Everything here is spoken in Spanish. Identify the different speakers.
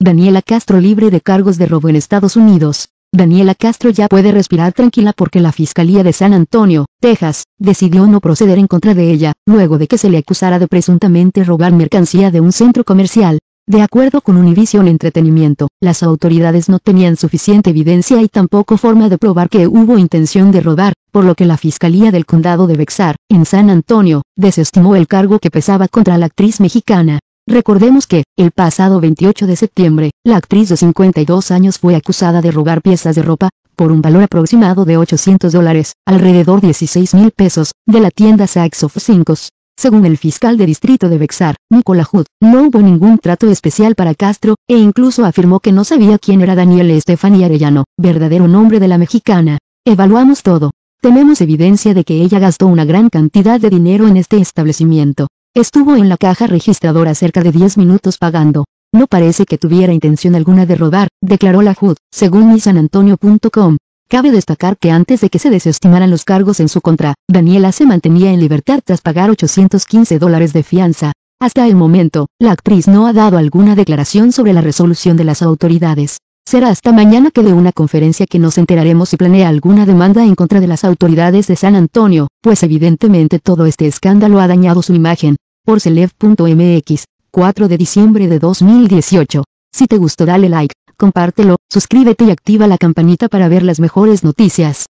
Speaker 1: Daniela Castro libre de cargos de robo en Estados Unidos. Daniela Castro ya puede respirar tranquila porque la Fiscalía de San Antonio, Texas, decidió no proceder en contra de ella, luego de que se le acusara de presuntamente robar mercancía de un centro comercial. De acuerdo con Univision Entretenimiento, las autoridades no tenían suficiente evidencia y tampoco forma de probar que hubo intención de robar, por lo que la Fiscalía del Condado de Bexar, en San Antonio, desestimó el cargo que pesaba contra la actriz mexicana. Recordemos que, el pasado 28 de septiembre, la actriz de 52 años fue acusada de robar piezas de ropa, por un valor aproximado de $800, alrededor 16,000 pesos, de la tienda Saks of Sinkos. Según el fiscal de distrito de Bexar, Nicola Hood, no hubo ningún trato especial para Castro, e incluso afirmó que no sabía quién era Daniela Estefany Arellano, verdadero nombre de la mexicana. Evaluamos todo. Tenemos evidencia de que ella gastó una gran cantidad de dinero en este establecimiento. Estuvo en la caja registradora cerca de 10 minutos pagando. No parece que tuviera intención alguna de robar, declaró la Hood, según misanantonio.com. Cabe destacar que antes de que se desestimaran los cargos en su contra, Daniela se mantenía en libertad tras pagar $815 de fianza. Hasta el momento, la actriz no ha dado alguna declaración sobre la resolución de las autoridades. Será hasta mañana que de una conferencia que nos enteraremos si planea alguna demanda en contra de las autoridades de San Antonio, pues evidentemente todo este escándalo ha dañado su imagen. Por Celeb.mx, 4 de diciembre de 2018. Si te gustó dale like, compártelo, suscríbete y activa la campanita para ver las mejores noticias.